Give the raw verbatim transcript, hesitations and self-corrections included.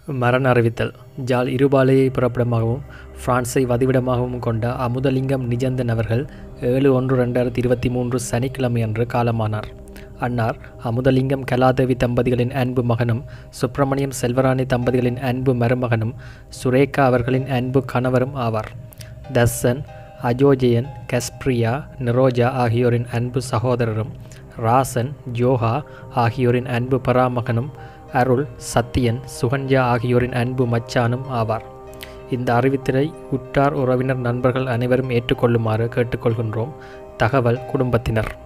மரண அறிவித்தல். ஜாழ் இருபாலையை புறப்படமாகவும் பிரான்ஸை வதிவிடமாகவும் கொண்ட அமுதலிங்கம் நிஜந்தன் அவர்கள் ஏழு ஒன்று ரெண்டாயிரத்தி இருபத்தி மூன்று சனிக்கிழமை அன்று காலமானார். அன்னார் அமுதலிங்கம் கலாதேவி தம்பதிகளின் அன்பு மகனும் சுப்பிரமணியம் செல்வராணி தம்பதிகளின் அன்பு மருமகனும் சுரேகா அவர்களின் அன்பு கணவரும் ஆவார். தர்சன், அஜோஜயன், கஸ்பிரியா, நிரோஜா ஆகியோரின் அன்பு சகோதரரும், ராசன், ஜோஹா ஆகியோரின் அன்பு பராமகனும், அருள், சத்தியன், சுகன்யா ஆகியோரின் அன்பு மச்சானும் ஆவார். இந்த அறிவித்தலை உற்றார் உறவினர் நண்பர்கள் அனைவரும் ஏற்றுக்கொள்ளுமாறு கேட்டுக்கொள்கின்றோம். தகவல் குடும்பத்தினர்.